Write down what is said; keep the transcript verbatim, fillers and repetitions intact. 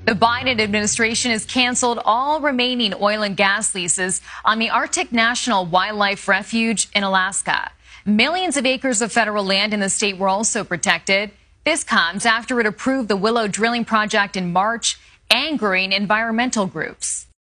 The Biden administration has canceled all remaining oil and gas leases on the Arctic National Wildlife Refuge in Alaska. Millions of acres of federal land in the state were also protected. This comes after it approved the Willow drilling project in March, angering environmental groups.